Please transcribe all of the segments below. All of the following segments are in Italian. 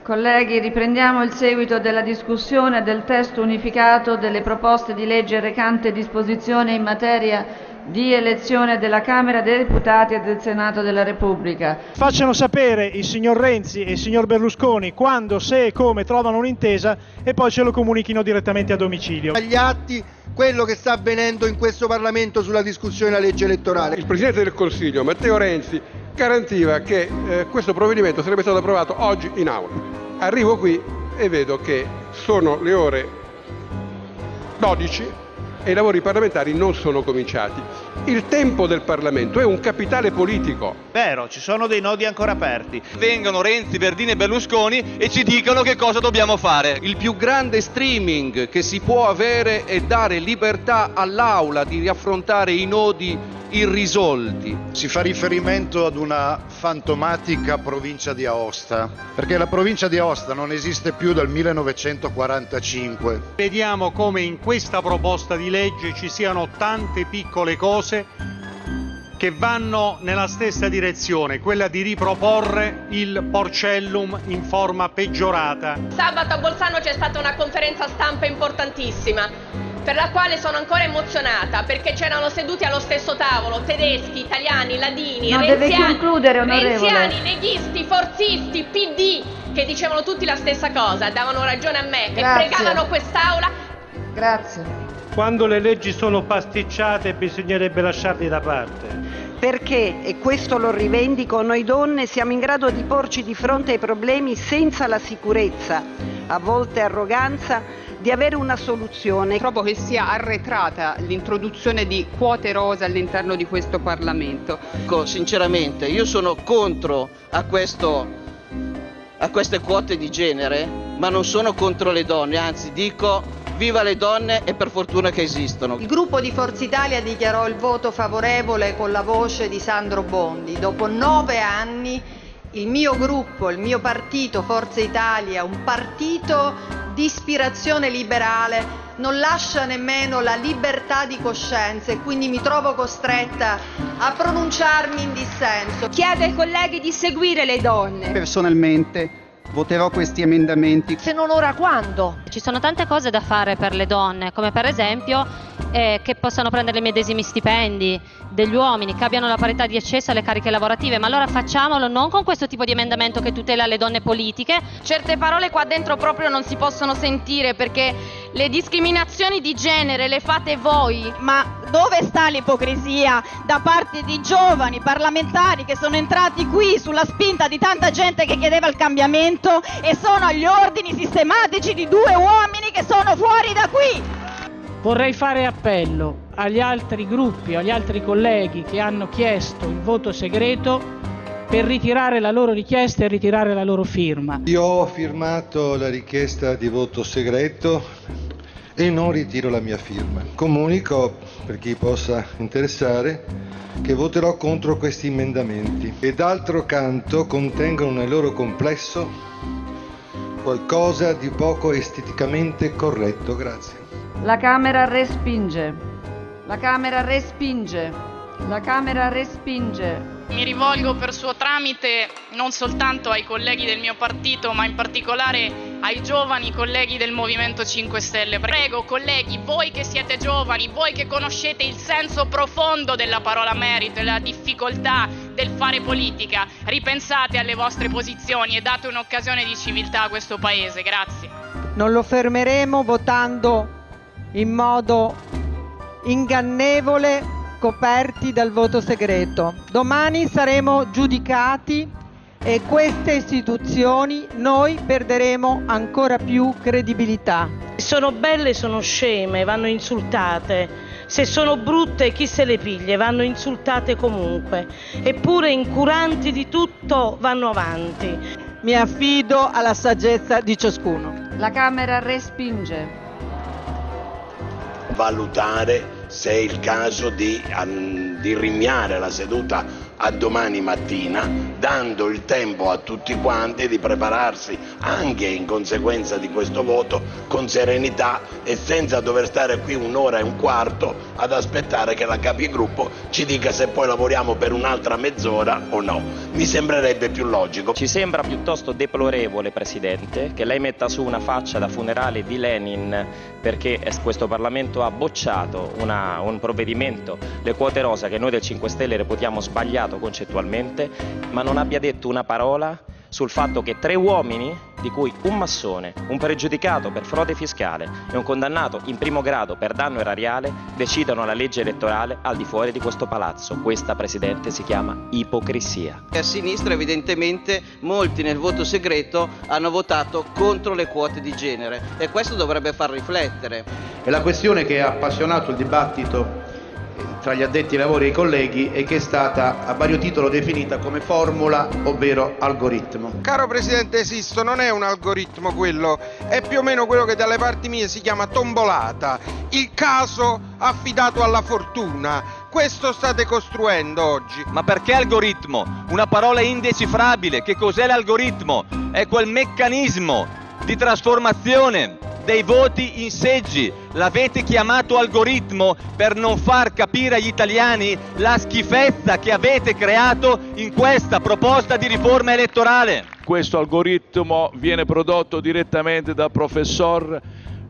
Colleghi, riprendiamo il seguito della discussione del testo unificato delle proposte di legge recante disposizioni in materia di elezione della Camera dei Deputati e del Senato della Repubblica. Facciano sapere il signor Renzi e il signor Berlusconi quando, se e come trovano un'intesa e poi ce lo comunichino direttamente a domicilio. Agli atti quello che sta avvenendo in questo Parlamento sulla discussione della legge elettorale. Il Presidente del Consiglio, Matteo Renzi, garantiva che questo provvedimento sarebbe stato approvato oggi in Aula. Arrivo qui e vedo che sono le ore 12 e i lavori parlamentari non sono cominciati. Il tempo del Parlamento è un capitale politico. Vero, ci sono dei nodi ancora aperti. Vengono Renzi, Verdini e Berlusconi e ci dicono che cosa dobbiamo fare. Il più grande streaming che si può avere è dare libertà all'Aula di riaffrontare i nodi irrisolti. Si fa riferimento ad una fantomatica provincia di Aosta, perché la provincia di Aosta non esiste più dal 1945. Vediamo come in questa proposta di legge ci siano tante piccole cose che vanno nella stessa direzione, quella di riproporre il Porcellum in forma peggiorata. Sabato a Bolzano c'è stata una conferenza stampa importantissima, per la quale sono ancora emozionata, perché c'erano seduti allo stesso tavolo tedeschi, italiani, ladini, renziani, leghisti, forzisti, PD, che dicevano tutti la stessa cosa, davano ragione a me. Grazie. E pregavano quest'Aula. Grazie. Quando le leggi sono pasticciate bisognerebbe lasciarle da parte. Perché, e questo lo rivendico, noi donne siamo in grado di porci di fronte ai problemi senza la sicurezza, a volte arroganza, di avere una soluzione. Trovo che sia arretrata l'introduzione di quote rosa all'interno di questo Parlamento. Sinceramente, io sono contro a queste quote di genere, ma non sono contro le donne, anzi dico viva le donne e per fortuna che esistono. Il gruppo di Forza Italia dichiarò il voto favorevole con la voce di Sandro Bondi. Dopo 9 anni il mio gruppo, il mio partito Forza Italia, un partito di ispirazione liberale, non lascia nemmeno la libertà di coscienza e quindi mi trovo costretta a pronunciarmi in dissenso. Chiedo ai colleghi di seguire le donne. Personalmente voterò questi emendamenti. Se non ora, quando? Ci sono tante cose da fare per le donne, come per esempio che possano prendere i medesimi stipendi degli uomini, che abbiano la parità di accesso alle cariche lavorative, ma allora facciamolo non con questo tipo di emendamento che tutela le donne politiche. Certe parole qua dentro proprio non si possono sentire, perché le discriminazioni di genere le fate voi. Ma dove sta l'ipocrisia da parte di giovani parlamentari che sono entrati qui sulla spinta di tanta gente che chiedeva il cambiamento e sono agli ordini sistematici di 2 uomini che sono fuori da qui? Vorrei fare appello agli altri gruppi, agli altri colleghi che hanno chiesto il voto segreto per ritirare la loro richiesta e ritirare la loro firma. Io ho firmato la richiesta di voto segreto e non ritiro la mia firma. Comunico, per chi possa interessare, che voterò contro questi emendamenti e d'altro canto contengono nel loro complesso qualcosa di poco esteticamente corretto. Grazie. La Camera respinge. La Camera respinge. La Camera respinge. Mi rivolgo per suo tramite non soltanto ai colleghi del mio partito, ma in particolare ai giovani colleghi del Movimento 5 Stelle. Prego colleghi, voi che siete giovani, voi che conoscete il senso profondo della parola merito e la difficoltà del fare politica, ripensate alle vostre posizioni e date un'occasione di civiltà a questo Paese. Grazie. Non lo fermeremo votando in modo ingannevole, coperti dal voto segreto. Domani saremo giudicati e queste istituzioni noi perderemo ancora più credibilità. Sono belle, sono sceme, vanno insultate. Se sono brutte, chi se le piglia, vanno insultate comunque. Eppure incuranti di tutto vanno avanti. Mi affido alla saggezza di ciascuno. La Camera respinge. Valutare se è il caso di rinviare la seduta a domani mattina, dando il tempo a tutti quanti di prepararsi anche in conseguenza di questo voto con serenità e senza dover stare qui un'ora e un quarto ad aspettare che la capigruppo ci dica se poi lavoriamo per un'altra mezz'ora o no. Mi sembrerebbe più logico. Ci sembra piuttosto deplorevole, Presidente, che lei metta su una faccia da funerale di Lenin perché questo Parlamento ha bocciato un provvedimento, le quote rosa, che noi del 5 Stelle reputiamo sbagliato concettualmente, ma non abbia detto una parola sul fatto che 3 uomini, di cui un massone, un pregiudicato per frode fiscale e un condannato in primo grado per danno erariale, decidano la legge elettorale al di fuori di questo palazzo. Questa, Presidente, si chiama ipocrisia. A sinistra evidentemente molti nel voto segreto hanno votato contro le quote di genere e questo dovrebbe far riflettere. E la questione che ha appassionato il dibattito tra gli addetti ai lavori e i colleghi e che è stata a vario titolo definita come formula, ovvero algoritmo. Caro Presidente Sisto, non è un algoritmo quello, è più o meno quello che dalle parti mie si chiama tombolata, il caso affidato alla fortuna. Questo state costruendo oggi. Ma perché algoritmo? Una parola indecifrabile. Che cos'è l'algoritmo? È quel meccanismo di trasformazione dei voti in seggi. L'avete chiamato algoritmo per non far capire agli italiani la schifezza che avete creato in questa proposta di riforma elettorale. Questo algoritmo viene prodotto direttamente dal professor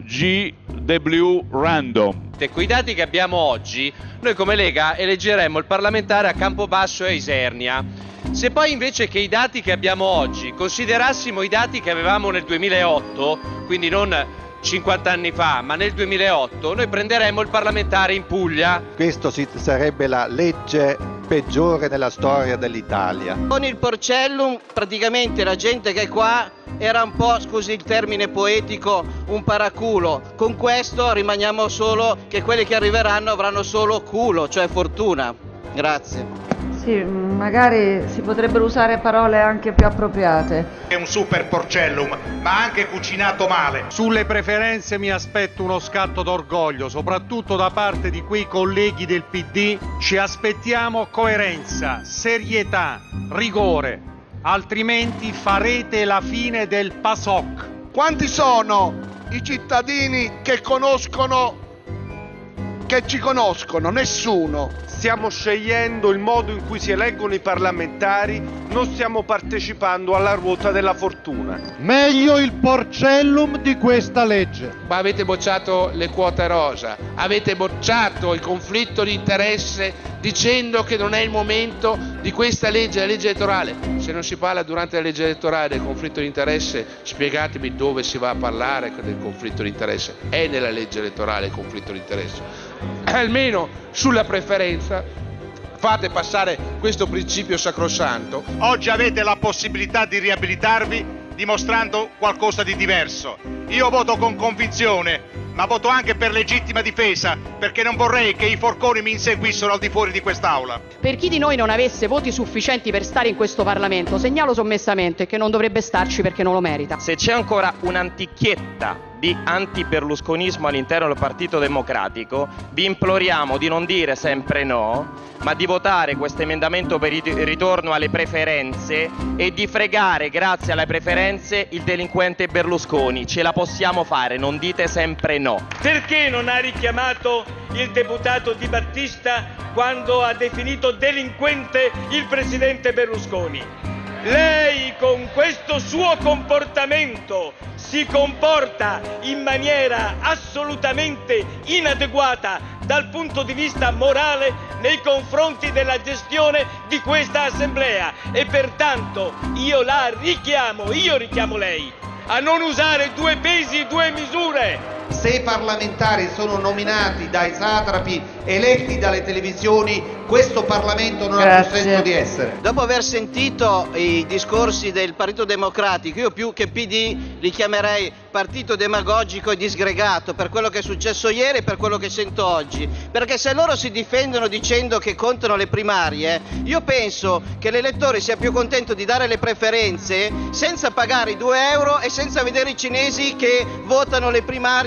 G.W. Random. Con i dati che abbiamo oggi, noi come Lega eleggeremmo il parlamentare a Campobasso e a Isernia. Se poi invece che i dati che abbiamo oggi considerassimo i dati che avevamo nel 2008, quindi non 50 anni fa, ma nel 2008, noi prenderemmo il parlamentare in Puglia. Questo sarebbe la legge peggiore nella storia dell'Italia. Con il Porcellum praticamente la gente che è qua era un po', scusi il termine poetico, un paraculo. Con questo rimaniamo solo che quelli che arriveranno avranno solo culo, cioè fortuna. Grazie. Sì, magari si potrebbero usare parole anche più appropriate. È un super porcellum, ma anche cucinato male. Sulle preferenze mi aspetto uno scatto d'orgoglio, soprattutto da parte di quei colleghi del PD. Ci aspettiamo coerenza, serietà, rigore, altrimenti farete la fine del PASOK. Quanti sono i cittadini che ci conoscono? Nessuno. Stiamo scegliendo il modo in cui si eleggono i parlamentari, non stiamo partecipando alla ruota della fortuna. Meglio il porcellum di questa legge. Ma avete bocciato le quote rosa, avete bocciato il conflitto di interesse dicendo che non è il momento di questa legge, la legge elettorale. Se non si parla durante la legge elettorale del conflitto di interesse, spiegatemi dove si va a parlare del conflitto di interesse. È nella legge elettorale il conflitto di interesse. Almeno sulla preferenza fate passare questo principio sacrosanto. Oggi avete la possibilità di riabilitarvi dimostrando qualcosa di diverso. Io voto con convinzione, ma voto anche per legittima difesa, perché non vorrei che i forconi mi inseguissero al di fuori di quest'aula. Per chi di noi non avesse voti sufficienti per stare in questo Parlamento, segnalo sommessamente che non dovrebbe starci perché non lo merita. Se c'è ancora un'antichietta di anti-berlusconismo all'interno del Partito Democratico, vi imploriamo di non dire sempre no, ma di votare questo emendamento per il ritorno alle preferenze e di fregare, grazie alle preferenze, il delinquente Berlusconi. Ce la possiamo fare, non dite sempre no. Perché non ha richiamato il deputato Di Battista quando ha definito delinquente il presidente Berlusconi? Lei con questo suo comportamento si comporta in maniera assolutamente inadeguata dal punto di vista morale nei confronti della gestione di questa assemblea e pertanto io richiamo lei a non usare due pesi, due misure. Se i parlamentari sono nominati dai satrapi eletti dalle televisioni, questo Parlamento non ha più senso di essere. Dopo aver sentito i discorsi del Partito Democratico, io più che PD li chiamerei partito demagogico e disgregato per quello che è successo ieri e per quello che sento oggi. Perché se loro si difendono dicendo che contano le primarie, io penso che l'elettore sia più contento di dare le preferenze senza pagare i 2 euro e senza vedere i cinesi che votano le primarie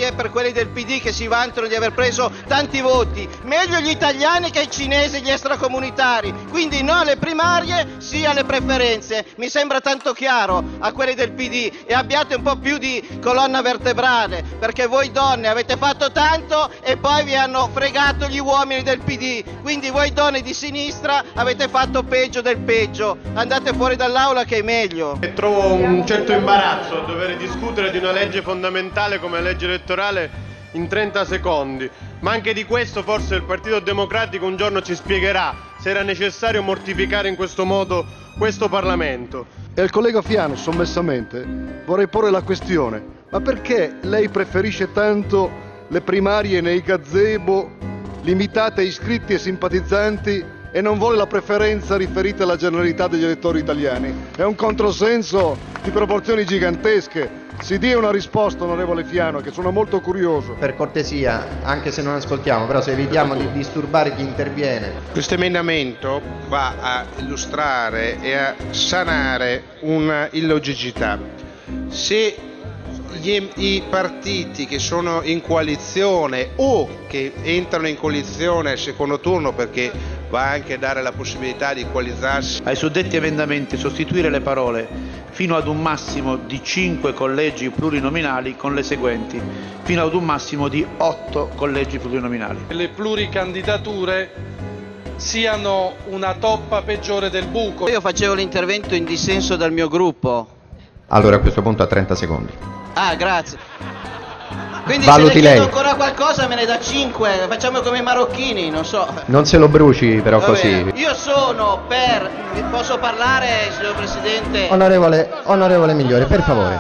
primarie per quelli del PD che si vantano di aver preso tanti voti. Meglio gli italiani che i cinesi e gli extracomunitari. Quindi no alle primarie, sì alle preferenze. Mi sembra tanto chiaro a quelli del PD, e abbiate un po' più di colonna vertebrale, perché voi donne avete fatto tanto e poi vi hanno fregato gli uomini del PD. Quindi voi donne di sinistra avete fatto peggio del peggio. Andate fuori dall'aula che è meglio. Trovo un certo imbarazzo a dover discutere di una legge fondamentale come la legge elettorale in 30 secondi, ma anche di questo forse il Partito Democratico un giorno ci spiegherà se era necessario mortificare in questo modo questo Parlamento. E al collega Fiano, sommessamente, vorrei porre la questione: ma perché lei preferisce tanto le primarie nei gazebo limitate a iscritti e simpatizzanti e non vuole la preferenza riferita alla generalità degli elettori italiani? È un controsenso di proporzioni gigantesche. Si dia una risposta, onorevole Fiano, che sono molto curioso. Per cortesia, anche se non ascoltiamo, però se evitiamo di disturbare chi interviene. Questo emendamento va a illustrare e a sanare una illogicità. Se i partiti che sono in coalizione o che entrano in coalizione al secondo turno, perché va anche a dare la possibilità di coalizzarsi, ai suddetti emendamenti sostituire le parole fino ad un massimo di 5 collegi plurinominali con le seguenti: fino ad un massimo di 8 collegi plurinominali. Le pluricandidature siano una toppa peggiore del buco. Io facevo l'intervento in dissenso dal mio gruppo. Allora a questo punto a 30 secondi. Ah, grazie. Quindi Valuti se ne chiedo lei. ancora qualcosa me ne dà 5, facciamo come i marocchini, non so. Non se lo bruci però Va così. bene. Io sono per... Posso parlare, signor Presidente? Onorevole Migliore, per favore.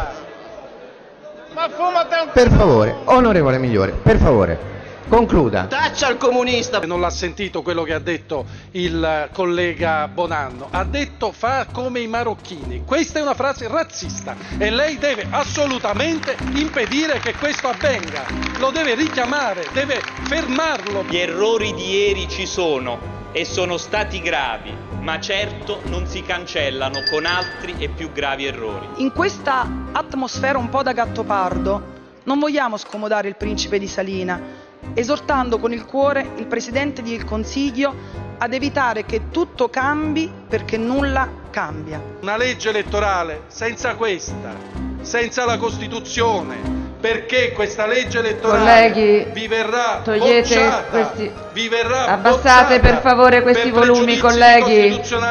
Per favore, onorevole Migliore, per favore. Concluda. Taccia al comunista. Non l'ha sentito quello che ha detto il collega Bonanno. Ha detto fa come i marocchini. Questa è una frase razzista e lei deve assolutamente impedire che questo avvenga. Lo deve richiamare, deve fermarlo. Gli errori di ieri ci sono e sono stati gravi, ma certo non si cancellano con altri e più gravi errori. In questa atmosfera un po' da Gattopardo non vogliamo scomodare il principe di Salina, esortando con il cuore il Presidente del Consiglio ad evitare che tutto cambi perché nulla cambia. Una legge elettorale senza questa, senza la Costituzione, perché questa legge elettorale Colleghi, vi verrà togliete bocciata, questi... vi verrà Abbassate per favore questi volumi, colleghi.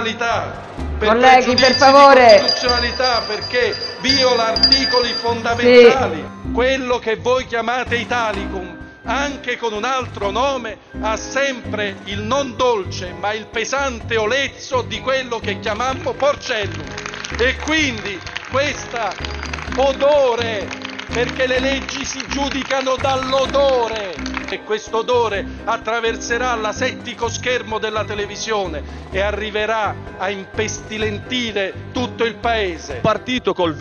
Colleghi, per favore. Costituzionalità perché viola articoli fondamentali. Sì. Quello che voi chiamate Italicum, anche con un altro nome, ha sempre il non dolce ma il pesante olezzo di quello che chiamammo Porcellum. E quindi questo odore, perché le leggi si giudicano dall'odore, e questo odore attraverserà l'asettico schermo della televisione e arriverà a impestilentire tutto il paese. Un partito col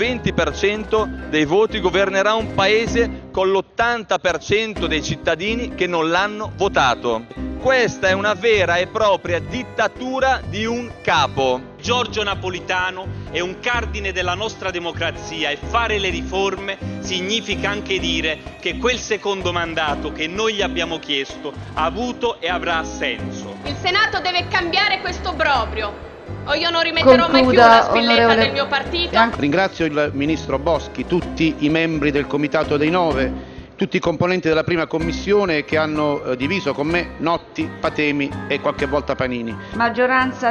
20% dei voti governerà un paese con l'80% dei cittadini che non l'hanno votato. Questa è una vera e propria dittatura di un capo. Giorgio Napolitano è un cardine della nostra democrazia e fare le riforme significa anche dire che quel secondo mandato che noi gli abbiamo chiesto ha avuto e avrà senso. Il Senato deve cambiare questo obbrobrio. O io non rimetterò mai più una spilletta del mio partito. Ringrazio il Ministro Boschi, tutti i membri del Comitato dei 9, tutti i componenti della prima commissione che hanno diviso con me notti, patemi e qualche volta panini. Maggioranza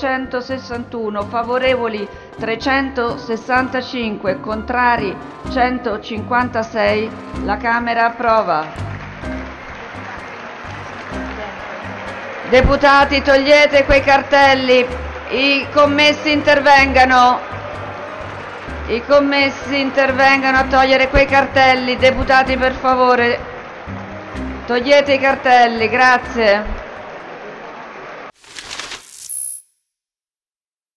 261, favorevoli 365, contrari 156. La Camera approva. Deputati, togliete quei cartelli. I commessi intervengano. I commessi intervengano a togliere quei cartelli. Deputati, per favore, togliete i cartelli, grazie.